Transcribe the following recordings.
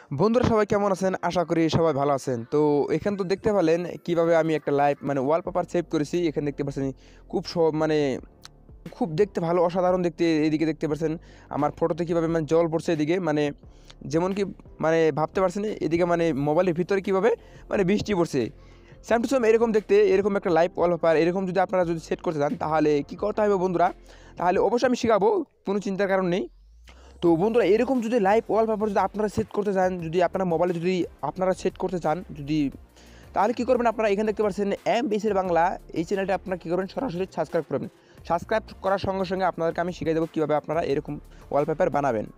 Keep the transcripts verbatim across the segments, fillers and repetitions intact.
বন্ধুরা সবাই কেমন আছেন? আশা করি সবাই ভালো আছেন। তো এখানে তো দেখতে পেলেন কিভাবে আমি একটা লাইভ মানে ওয়ালপেপার সেভ করেছি। এখানে দেখতে পাচ্ছেন খুব স মানে খুব দেখতে ভালো অসাধারণ দেখতে। এদিকে দেখতে পাচ্ছেন আমার ফটোতে কীভাবে মানে জল পড়ছে এদিকে মানে যেমন কি মানে ভাবতে পারছেন এদিকে মানে মোবাইলের ভিতরে কীভাবে মানে বৃষ্টি পড়ছে। সেম টু সেম এরকম দেখতে এরকম একটা লাইভ ওয়ালপেপার এরকম যদি আপনারা যদি সেট করতে চান তাহলে কী করতে হবে বন্ধুরা? তাহলে অবশ্যই আমি শেখাবো, কোনো চিন্তার কারণ নেই। তো বন্ধুরা এরকম যদি লাইভ ওয়ালপেপার যদি আপনারা সেট করতে চান, যদি আপনারা মোবাইলে যদি আপনারা সেট করতে চান যদি তাহলে কী করবেন? আপনারা এখানে দেখতে পাচ্ছেন এম বিসির বাংলা, এই চ্যানেলটা আপনারা কী করবেন? সরাসরি সাবস্ক্রাইব করবেন। সাবস্ক্রাইব করার সঙ্গে সঙ্গে আপনাদেরকে আমি শিখিয়ে দেবো কীভাবে আপনারা এরকম ওয়ালপেপার বানাবেন।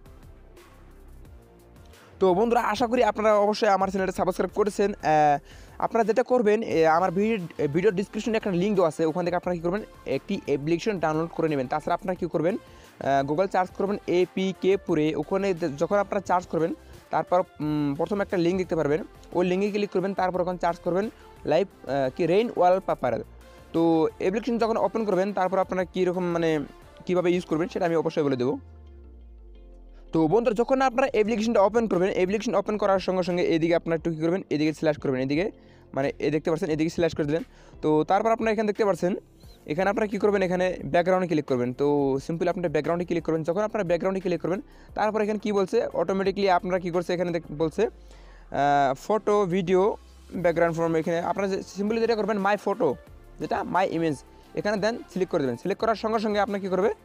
তো বন্ধুরা আশা করি আপনারা অবশ্যই আমার চ্যানেলটা সাবস্ক্রাইব করেছেন। আপনারা যেটা করবেন, আমার ভিডিও ডিসক্রিপশনে একটা লিঙ্ক দেওয়া আছে, ওখান থেকে আপনারা কী করবেন? একটি অ্যাপ্লিকেশন ডাউনলোড করে নেবেন। তাছাড়া আপনারা কী করবেন? গুগল সার্চ করবেন এপিকে পুরে, ওখানে যখন আপনারা সার্চ করবেন তারপর প্রথমে একটা লিঙ্ক দেখতে পারবেন, ওই লিঙ্কে ক্লিক করবেন, তারপর ওখানে সার্চ করবেন লাইভ কি রেইন ওয়ালপেপার। তো অ্যাপ্লিকেশন যখন ওপেন করবেন তারপর আপনারা কীরকম মানে কীভাবে ইউজ করবেন সেটা আমি অবশ্যই বলে দেবো। তো বন্ধুরা যখন আপনারা অ্যাপ্লিকেশনটা ওপেন করবেন, অ্যাপ্লিকেশন ওপেন করার সঙ্গে সঙ্গে এদিকে আপনারা একটু কী করবেন? এদিকে সিলেক্ট করবেন, এদিকে মানে এ দেখতে পাচ্ছেন এদিকে সিলেক্ট করে দিলেন। তো তারপর আপনারা এখানে দেখতে পাচ্ছেন এখানে আপনারা কী করবেন? এখানে ব্যাকগ্রাউন্ডে ক্লিক করবেন। তো সিম্পল আপনারা ব্যাকগ্রাউন্ডে ক্লিক করবেন। যখন আপনারা ব্যাকগ্রাউন্ডে ক্লিক করবেন তারপর এখানে কী বলছে? অটোমেটিকলি আপনারা কী করছে? এখানে বলছে ফটো ভিডিও ব্যাকগ্রাউন্ড ফর্ম। এখানে আপনারা সিম্পলি যেটা করবেন মাই ফটো, যেটা মাই ইমেজ, এখানে দেন সিলেক্ট করে দেবেন। সিলেক্ট করার সঙ্গে সঙ্গে আপনার কী করবে?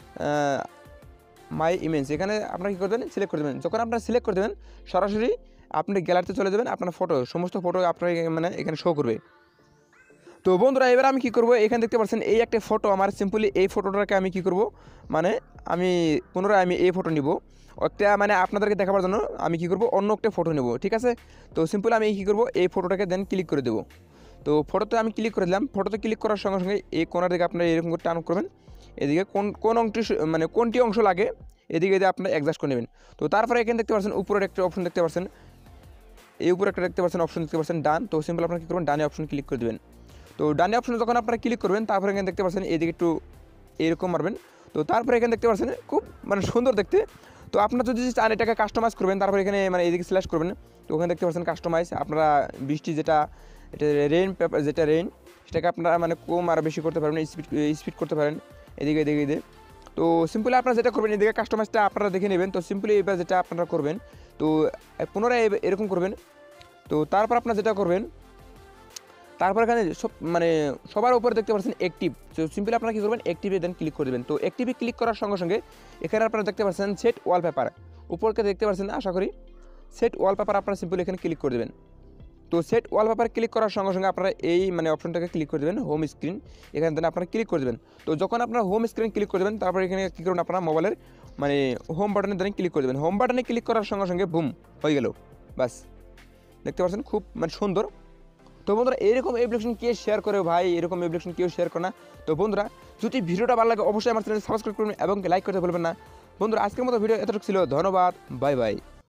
মাই ইমেজ এখানে আপনারা কী করবেন? সিলেক্ট করে দেবেন। যখন আপনারা সিলেক্ট করে দেবেন সরাসরি আপনি গ্যালারিতে চলে যাবেন, আপনার ফটো সমস্ত ফটো আপনার মানে এখানে শো করবে। তো বন্ধুরা এবার আমি কী করবো? এখানে দেখতে পাচ্ছেন এই একটা ফটো আমার, সিম্পলি এই ফটোটাকে আমি কী করব? মানে আমি পুনরায় আমি এই ফটো নিব একটা মানে আপনাদেরকে দেখাবার জন্য আমি কী করব? অন্য একটা ফটো নেব, ঠিক আছে? তো সিম্পল আমি কী করব? এই ফটোটাকে দেন ক্লিক করে দেবো। তো ফটোতে আমি ক্লিক করে দিলাম। ফটোতে ক্লিক করার সঙ্গে সঙ্গে এই কোনার দিকে আপনারা এরকম করে টান করবেন, এদিকে কোন কোন অংশটি মানে কোনটি অংশ লাগে এদিকে এদিকে আপনারা অ্যাডজাস্ট করে নেবেন। তো তারপরে এখানে দেখতে পাচ্ছেন উপরের একটা অপশন দেখতে পাচ্ছেন, এই উপরে একটা দেখতে পাচ্ছেন অপশন দেখতে পাচ্ছেন ডান। তো সিম্পল আপনারা কী করবেন? ডানে অপশন ক্লিক করে দেবেন। তো ডানে অপশনে যখন আপনারা ক্লিক করবেন তারপরে এখানে দেখতে পাচ্ছেন এদিকে একটু এরকম মারবেন। তো তারপরে এখানে দেখতে পাচ্ছেন খুব মানে সুন্দর দেখতে। তো আপনারা যদি চান এটাকে কাস্টমাইজ করবেন তারপরে এখানে মানে এদিকে সিলেক্ট করবেন। তো ওখানে দেখতে পাচ্ছেন কাস্টমাইজ, আপনারা বৃষ্টি যেটা এটা রেইন পেপার যেটা রেইন সেটাকে আপনারা মানে কম আর বেশি করতে পারবেন, স্পিড স্পিড করতে পারেন এদিকে এদিকে এদিকে। তো সিম্পলি আপনারা যেটা করবেন এদিকে কাস্টমাইজটা আপনারা দেখে নেবেন। তো সিম্পলি এবার যেটা আপনারা করবেন তো পুনরায় এরকম করবেন। তো তারপর আপনারা যেটা করবেন তারপর এখানে সব মানে সবার উপরে দেখতে পাচ্ছেন অ্যাক্টিভ। তো সিম্পলি আপনারা কী করবেন? অ্যাক্টিভে দেন ক্লিক করে দেবেন। তো অ্যাক্টিভে ক্লিক করার সঙ্গে সঙ্গে এখানে আপনারা দেখতে পাচ্ছেন সেট ওয়ালপেপার, উপরকে দেখতে পাচ্ছেন আশা করি সেট ওয়ালপেপার, আপনারা সিম্পলি এখানে ক্লিক করে দেবেন। তো সেট ওয়ালপেপার ক্লিক করার সঙ্গে সঙ্গে আপনারা এই মানে অপশনটাকে ক্লিক করে দেবেন হোম স্ক্রিন, এখানে দেন আপনারা ক্লিক করে দেবেন। তো যখন আপনারা হোম স্ক্রিন ক্লিক করে দেবেন তারপর এখানে কী করবেন? আপনারা মোবাইলের মানে হোম বাটনে দেন ক্লিক করে দেবেন। হোম বাটনে ক্লিক করার সঙ্গে সঙ্গে বুম হয়ে গেল, বাস দেখতে পাচ্ছেন খুব মানে সুন্দর। তো বন্ধুরা এরকম অ্যাপ্লিকেশন কে শেয়ার করে ভাই? এরকম অ্যাপ্লিকেশন কেউ শেয়ার করে না। তো বন্ধুরা যদি ভিডিওটা ভালো লাগে অবশ্যই আমার চ্যানেল সাবস্ক্রাইব করবেন এবং লাইক করতে ভুলবেন না। বন্ধুরা আজকের মতো ভিডিও এতটুকু ছিল, ধন্যবাদ, বাই বাই।